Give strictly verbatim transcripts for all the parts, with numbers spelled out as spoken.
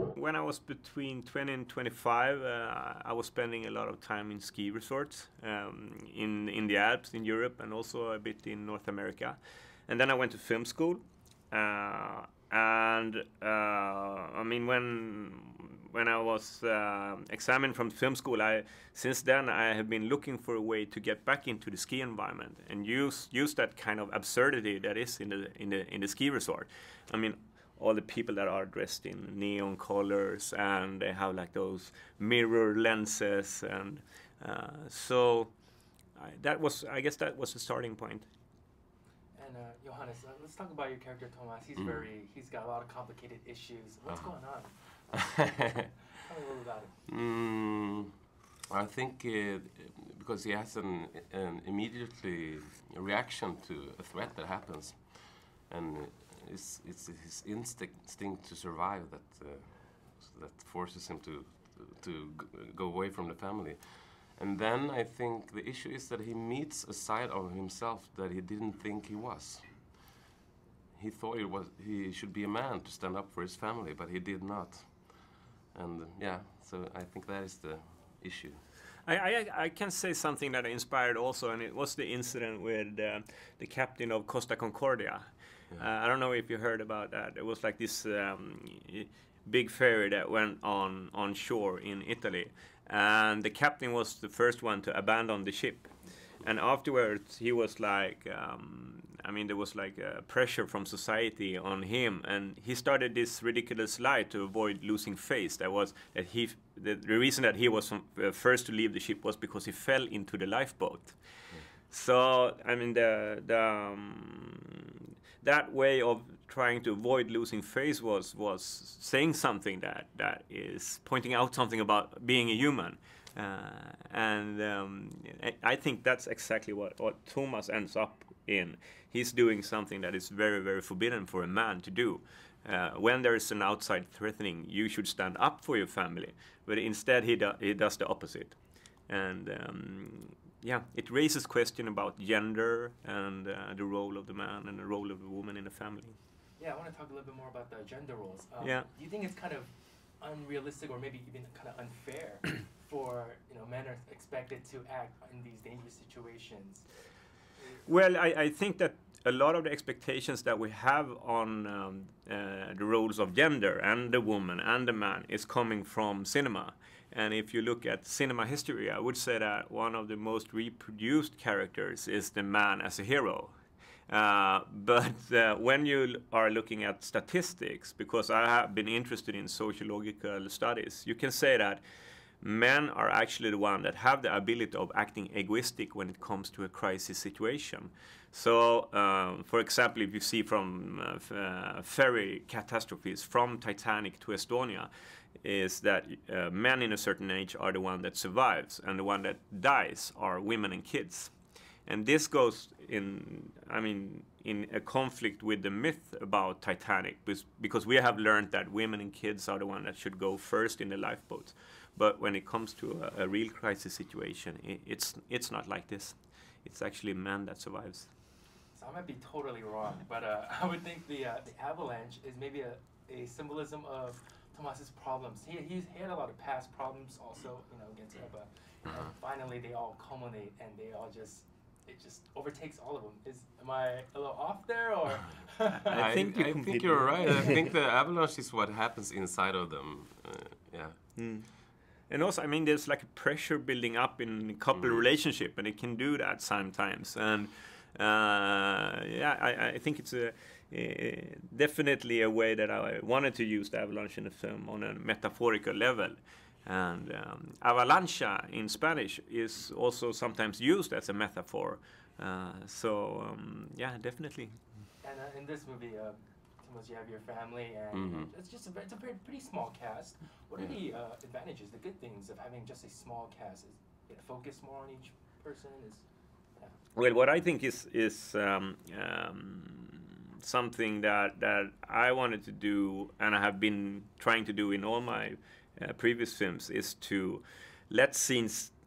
When I was between twenty and twenty-five, uh, I was spending a lot of time in ski resorts um, in, in the Alps, in Europe, and also a bit in North America. And then I went to film school. Uh, and uh, I mean, when when I was uh, examined from film school, I since then I have been looking for a way to get back into the ski environment and use use that kind of absurdity that is in the in the in the ski resort. I mean, all the people that are dressed in neon colors and they have like those mirror lenses, and uh, so I, that was I guess that was the starting point. And uh, Johannes, uh, let's talk about your character Thomas. He's Mm. very, he's got a lot of complicated issues. What's Uh-huh. going on? Tell me a little about it. Mm, I think uh, because he has an, an immediately reaction to a threat that happens, and it's, it's his instinct, instinct to survive that uh, that forces him to to g- go away from the family. And then I think the issue is that he meets a side of himself that he didn't think he was. He thought he was he should be a man to stand up for his family, but he did not. And uh, yeah, so I think that is the issue. I, I, I can say something that inspired also, and it was the incident with uh, the captain of Costa Concordia. Yeah. Uh, I don't know if you heard about that. It was like this um, i- big ferry that went on, on shore in Italy. And the captain was the first one to abandon the ship. And afterwards, he was like, um, I mean, there was like uh, pressure from society on him, and he started this ridiculous lie to avoid losing face. That was that he, the, the reason that he was from, uh, first to leave the ship was because he fell into the lifeboat. So I mean, the the um, that way of trying to avoid losing face was was saying something that that is pointing out something about being a human. Uh, and um, I, I think that's exactly what, what Thomas ends up in. He's doing something that is very, very forbidden for a man to do. Uh, when there is an outside threatening, you should stand up for your family. But instead, he, do, he does the opposite. And um, yeah, it raises question about gender and uh, the role of the man and the role of the woman in the family. Yeah, I want to talk a little bit more about the gender roles. Um, Yeah. Do you think it's kind of unrealistic or maybe even kind of unfair for, you know, men are expected to act in these dangerous situations? Well, I, I think that a lot of the expectations that we have on um, uh, the roles of gender and the woman and the man is coming from cinema. And if you look at cinema history, I would say that one of the most reproduced characters is the man as a hero. Uh, but uh, when you l- are looking at statistics, because I have been interested in sociological studies, you can say that men are actually the one that have the ability of acting egoistic when it comes to a crisis situation. So, um, for example, if you see from uh, f- uh, ferry catastrophes from Titanic to Estonia, is that uh, men in a certain age are the one that survives, and the one that dies are women and kids. And this goes in, I mean, in a conflict with the myth about Titanic, bes- because we have learned that women and kids are the one that should go first in the lifeboats. But when it comes to a, a real crisis situation, i it's it's not like this. It's actually man that survives. So I might be totally wrong, but uh, I would think the uh, the avalanche is maybe a, a symbolism of Thomas's problems. He he's, he had a lot of past problems also, you know, against Ebba. And finally, they all culminate, and they all just it just overtakes all of them. Is am I a little off there, or? I think you're I think completely you're right. right. I think the avalanche is what happens inside of them. Uh, yeah. Mm. And also, I mean, there's like a pressure building up in a couple Mm. relationship, and it can do that sometimes. And uh, yeah, I, I think it's a, a definitely a way that I wanted to use the avalanche in the film on a metaphorical level. And um, avalancha in Spanish is also sometimes used as a metaphor. Uh, so um, yeah, definitely. And uh, in this movie, uh, Thomas, you have your family, and Mhm. it's just a, ve- it's a very, pretty small cast. What are Yeah. the uh, advantages, the good things of having just a small cast? Is it focus more on each person? Is yeah. Well, what I think is is um, um, something that that I wanted to do, and I have been trying to do in all my uh, previous films, is to let scenes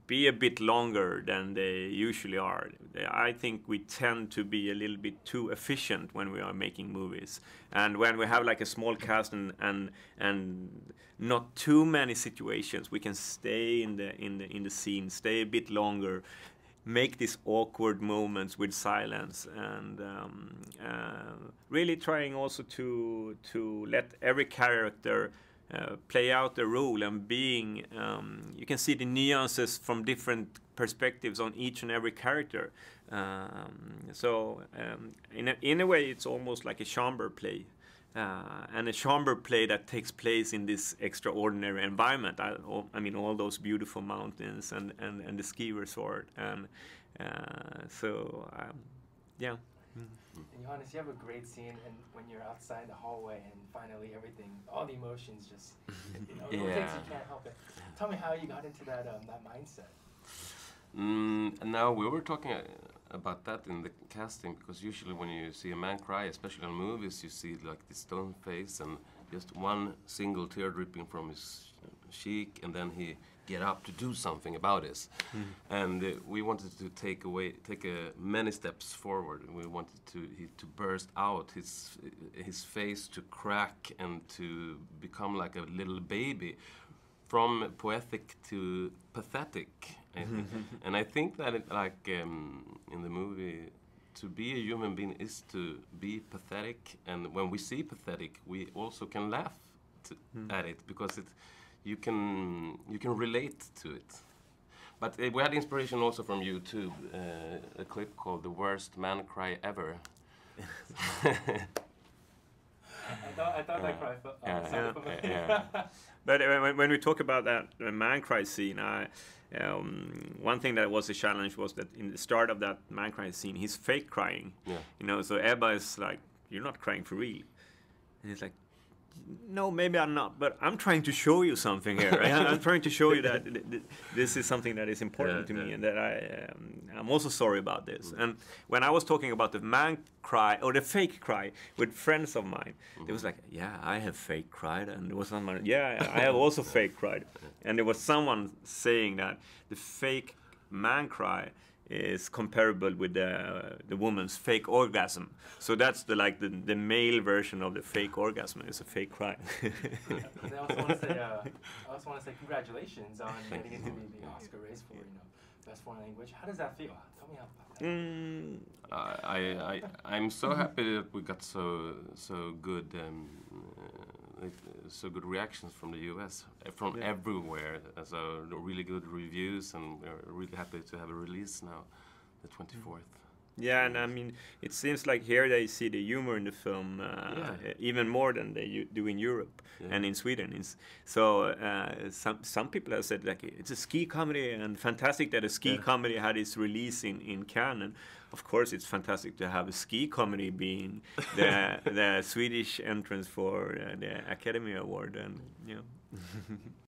be a bit longer than they usually are. I think we tend to be a little bit too efficient when we are making movies, and when we have like a small cast and and and not too many situations, we can stay in the in the in the scene, stay a bit longer, make these awkward moments with silence, and um, uh, really trying also to to let every character Uh, play out the role, and being um, you can see the nuances from different perspectives on each and every character. Um, so um, in, a, in a way it's almost like a chamber play, uh, and a chamber play that takes place in this extraordinary environment. I, I mean all those beautiful mountains and, and, and the ski resort, and uh, so um, yeah. And Johannes, you have a great scene, and when you're outside the hallway, and finally everything, all the emotions just, you know, Yeah. it takes you can't help it. Tell me how you got into that um, that mindset. Mm, and now we were talking uh, about that in the casting, because usually when you see a man cry, especially in movies, you see like the stone face and just one single tear dripping from his cheek, and then he get up to do something about this. Mm. And uh, we wanted to take away, take uh, many steps forward. We wanted to he, to burst out, his his face to crack and to become like a little baby, from poetic to pathetic. I think. And I think that it, like um, in the movie, to be a human being is to be pathetic, and when we see pathetic, we also can laugh to, mm. at it, because it. You can you can relate to it, but uh, we had inspiration also from YouTube, uh, a clip called "The Worst Man Cry Ever." I thought I thought that cry felt. Uh, yeah, yeah, yeah, yeah. But uh, when, when we talk about that uh, man cry scene, I, um, one thing that was a challenge was that in the start of that man cry scene, he's fake crying. Yeah. You know, so Ebba is like, "You're not crying for real," and he's like, "No, maybe I'm not, but I'm trying to show you something here. Right? I'm trying to show you that th th this is something that is important yeah, to yeah. me, and that I, um, I'm also sorry about this." Mm. And when I was talking about the man cry, or the fake cry, with friends of mine, mm. they was like, "Yeah, I have fake cried," and there was someone, "Yeah, I have also fake cried," and there was someone saying that the fake man cry is comparable with the the woman's fake orgasm. So that's the like the, the male version of the fake orgasm is a fake cry. I also want to say, uh, I also want to say congratulations on getting into the, the Oscar race for, you know, best foreign language. How does that feel? Tell me how about that. Mm. Uh, I I I'm so happy that we got so so good um, uh, so good reactions from the U S, from yeah. everywhere. So really good reviews, and we're really happy to have a release now, the twenty-fourth. Yeah, and I mean, it seems like here they see the humor in the film uh, yeah. even more than they do in Europe yeah. and in Sweden. It's, so uh, some some people have said like it's a ski comedy, and fantastic that a ski yeah. comedy had its release in in Cannes. And of course, it's fantastic to have a ski comedy being the the Swedish entrance for uh, the Academy Award, and you know.